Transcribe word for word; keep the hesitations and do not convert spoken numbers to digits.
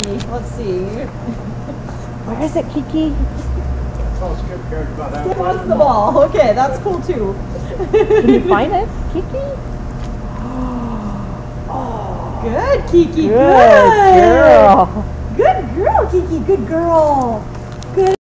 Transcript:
Let's see. Where is it, Kiki? Skip wants the ball. Okay, that's cool too. Can you find it, Kiki? Good, Kiki. Good, Good girl. Good girl, Kiki. Good girl. Good.